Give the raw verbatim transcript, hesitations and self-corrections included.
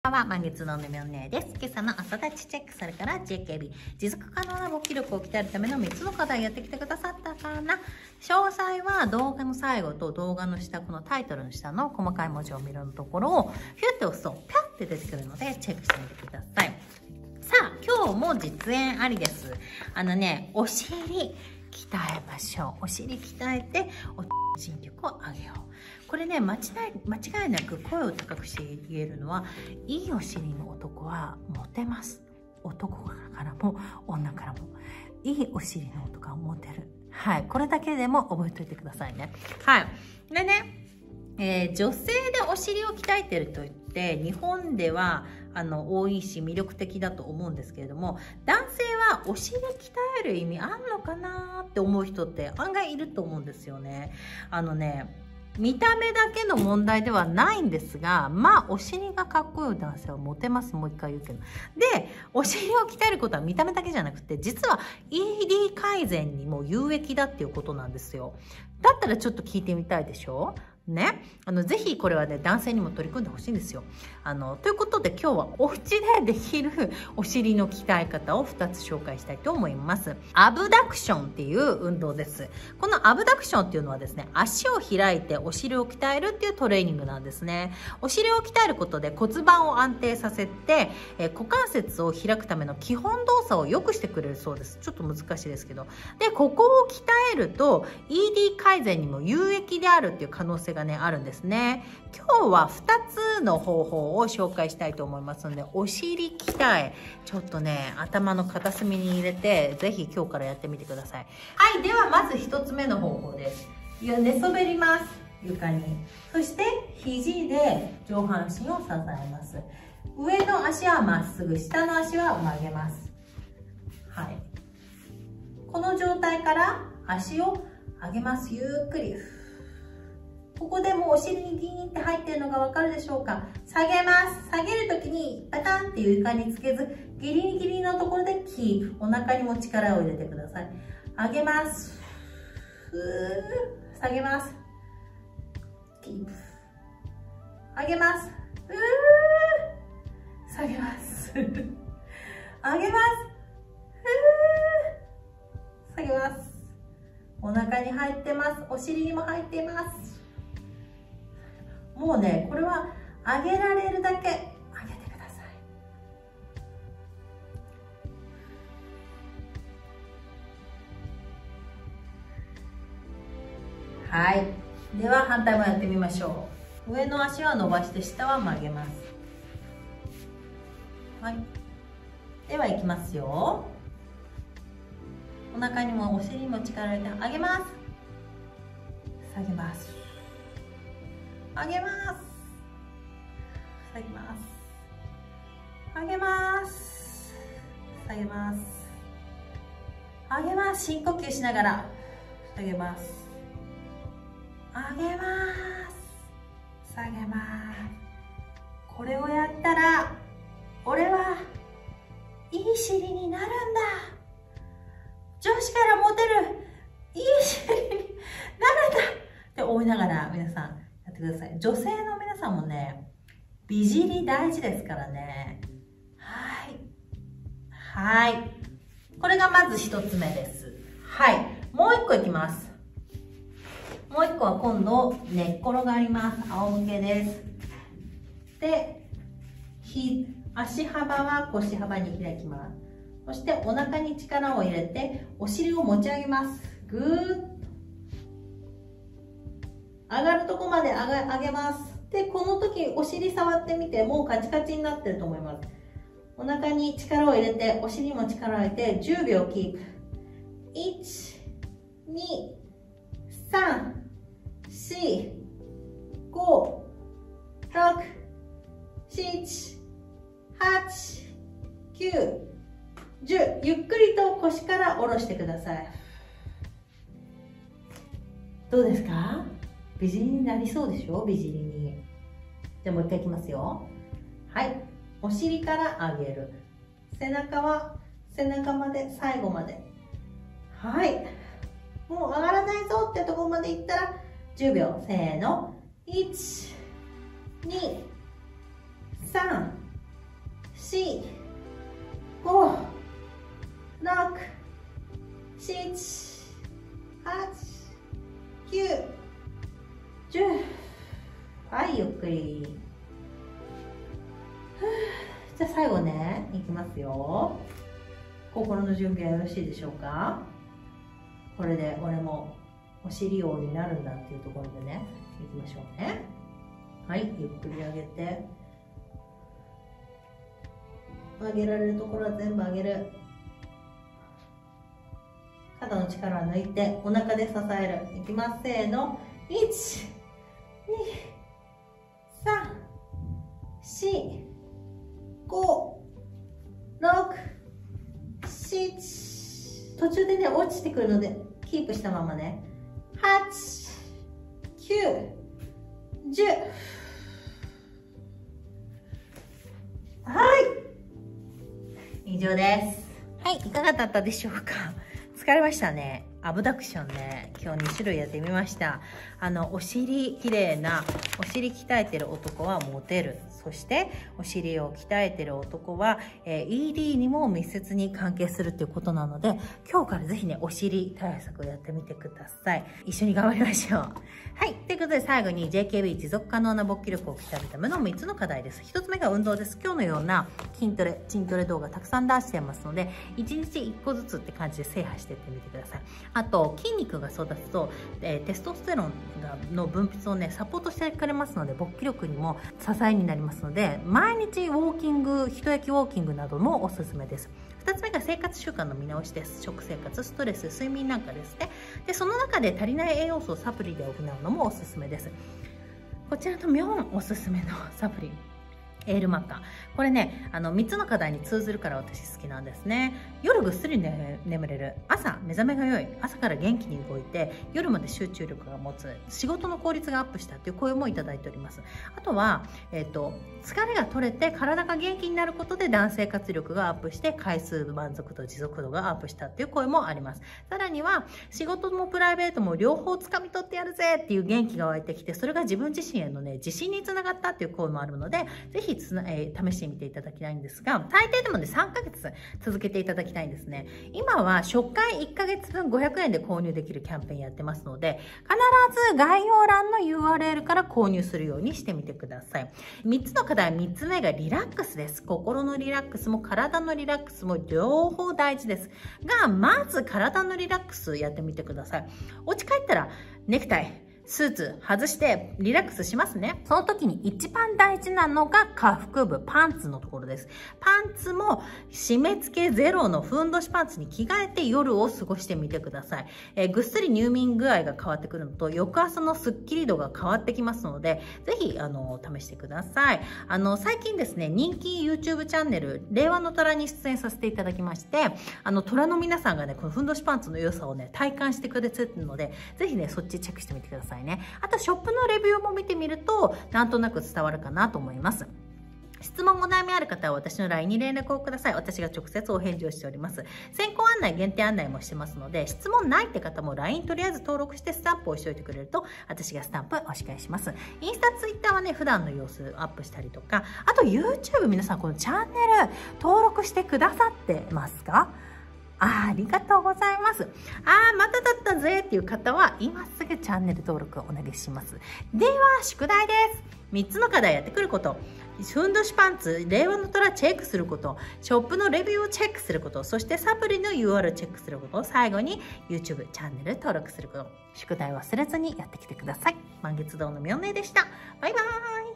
ばんは。満月のぬめおねです。今朝の朝立ちチェック、それから ジェーケービー、持続可能な勃起力を鍛えるためのみっつの課題やってきてくださったかな。詳細は動画の最後と動画の下、このタイトルの下の細かい文字を見るのところを、ヒュッて押すと、ピャッて出てくるので、チェックしてみてください。さあ、今日も実演ありです。あのね、お尻、鍛えましょう。お尻鍛えて、お筋力を上げよう。これね、間違い、間違いなく声を高くして言えるのは、いいお尻の男はモテます。男からも女からも。いいお尻の男はモテる。はい。これだけでも覚えておいてくださいね。はい。でね、えー、女性でお尻を鍛えてると言って、日本ではあの多いし魅力的だと思うんですけれども、男性はお尻鍛える意味あんのかなって思う人って案外いると思うんですよね。あのね、見た目だけの問題ではないんですが、まあお尻がかっこいい男性はモテます。もう一回言うけど。で、お尻を鍛えることは見た目だけじゃなくて、実は イーディー 改善にも有益だっていうことなんですよ。だったらちょっと聞いてみたいでしょね、あのぜひこれはね、男性にも取り組んでほしいんですよ。あのということで今日はお家でできるお尻の鍛え方をふたつ紹介したいと思います。アブダクションっていう運動です。このアブダクションっていうのはですね、足を開いてお尻を鍛えるっていうトレーニングなんですね。お尻を鍛えることで骨盤を安定させて、え股関節を開くための基本動作を良くしてくれるそうです。ちょっと難しいですけど。で、ここを鍛えると イーディー 改善にも有益であるっていう可能性がね、あるんですね。今日はふたつの方法を紹介したいと思いますので、お尻鍛え、ちょっとね、頭の片隅に入れて、ぜひ今日からやってみてください。はい、ではまずひとつめの方法です。寝そべります、床に。そして肘で上半身を支えます。上の足はまっすぐ、下の足は曲げます。はい。この状態から足を上げます。ゆっくり。ここでもうお尻にギーンって入ってるのがわかるでしょうか。下げます。下げるときにパタンっていう床につけず、ギリギリのところでキープ。お腹にも力を入れてください。上げます。ふー。下げます。キープ。上げます。ふー。下げます。上げます。ふー。下げます。お腹に入ってます。お尻にも入っています。もうね、これは上げられるだけ上げてください。はい。では反対もやってみましょう。上の足は伸ばして下は曲げます。はい。では行きますよ。お腹にもお尻にも力を入れて上げます。下げます。上げます。下げます。上げます。下げます。上げます。深呼吸しながら下げます。上げます。下げます。これをやったら俺はいい尻になるんだ。女子からモテるいい尻になるんだって思いながら皆さんやってください。女性の皆さんもね、美尻大事ですからね。はい。はい。これがまず一つ目です。はい。もう一個いきます。もう一個は今度、寝っ転がります。仰向けです。で、ひ、足幅は腰幅に開きます。そしてお腹に力を入れて、お尻を持ち上げます。ぐーっと。上がるとこまで上が上げます。で、この時お尻触ってみて、もうカチカチになってると思います。お腹に力を入れて、お尻も力を入れて、じゅうびょうキープ。いち、に、さん、し、ご、ろく、しち、はち、きゅう、じゅう。ゆっくりと腰から下ろしてください。どうですか？美尻になりそうでしょ？美尻に。じゃあもう一回いきますよ。はい。お尻から上げる。背中は背中まで、最後まで。はい。もう上がらないぞってところまでいったらじゅうびょう。せーの。いち、に、さん、 し、ご、ろく、しち、はち、きゅう、じゅう。はい、ゆっくり。じゃあ最後ね、いきますよ。心の準備はよろしいでしょうか。これで俺もお尻王になるんだっていうところでね、いきましょうね。はい、ゆっくり上げて、上げられるところは全部上げる。肩の力は抜いてお腹で支える。いきます、せーの。いち、に、さん、し、ご、ろく、しち。途中でね落ちてくるのでキープしたままね。はち、きゅう、じゅう。はい、以上です。はい、いかがだったでしょうか。疲れましたね。アブダクションね、今日に種類やってみました。あのお尻きれいなお尻鍛えてる男はモテる。そしてお尻を鍛えてる男は、えー、イーディー にも密接に関係するっていうことなので、今日からぜひねお尻対策をやってみてください。一緒に頑張りましょう。はい、ということで最後に ジェーケービー 持続可能な勃起力を鍛えるためのみっつの課題です。ひとつめが運動です。今日のような筋トレ筋トレ動画たくさん出してますので、いちにちいっこずつって感じで制覇していってみてください。あと筋肉が育つと、えー、テストステロンの分泌をねサポートしてくれますので、勃起力にも支えになりますので、毎日ウォーキング、一焼きウォーキングなどもおすすめです。ふたつめが生活習慣の見直しです。食生活、ストレス、睡眠なんかですね。でその中で足りない栄養素をサプリで補うのもおすすめです。こちらのミョンおすすめのサプリ、エールマッカ。これね、あのみっつの課題に通ずるから私好きなんですね。夜ぐっすり、ね、眠れる。朝目覚めが良い。朝から元気に動いて夜まで集中力が持つ。仕事の効率がアップしたという声もいただいております。あとは、えーと、疲れが取れて体が元気になることで男性活力がアップして回数満足度持続度がアップしたっていう声もあります。さらには仕事もプライベートも両方つかみ取ってやるぜっていう元気が湧いてきて、それが自分自身へのね自信につながったっていう声もあるので、ぜひつな、えー、試してみていただきたいんですが、最低でもねさんかげつ続けていただきたいんですね。今は初回いっかげつぶんごひゃくえんで購入できるキャンペーンやってますので、必ず概要欄の ユーアールエル から購入するようにしてみてください。みっつの課題、みっつめがリラックスです。心のリラックスも体のリラックスも両方大事ですが、まず体のリラックスやってみてください。お家帰ったらネクタイスーツ外してリラックスしますね。その時に一番大事なのが下腹部、パンツのところです。パンツも締め付けゼロのふんどしパンツに着替えて夜を過ごしてみてください。えー、ぐっすり入眠具合が変わってくるのと、翌朝のスッキリ度が変わってきますので、ぜひあの試してください。あの最近ですね、人気 ユーチューブ チャンネル令和の虎に出演させていただきまして、あの虎の皆さんがねこのふんどしパンツの良さをね体感してくれてるので、ぜひねそっちチェックしてみてくださいね。あとショップのレビューも見てみるとなんとなく伝わるかなと思います。質問ご悩みある方は私の ライン に連絡をください。私が直接お返事をしております。先行案内、限定案内もしてますので、質問ないって方も ライン とりあえず登録してスタンプをしておいてくれると、私がスタンプお仕返します。インスタ、ツイッターはね、普段の様子アップしたりとか、あと ユーチューブ 皆さんこのチャンネル登録してくださってますか？あ, ありがとうございます。ああ、まただったぜっていう方は、今すぐチャンネル登録をお願いします。では、宿題です。みっつの課題やってくること。ふんどしパンツ、令和の虎チェックすること。ショップのレビューをチェックすること。そしてサプリの ユーアール チェックすること。最後に ユーチューブ チャンネル登録すること。宿題忘れずにやってきてください。満月堂のみょんねでした。バイバーイ。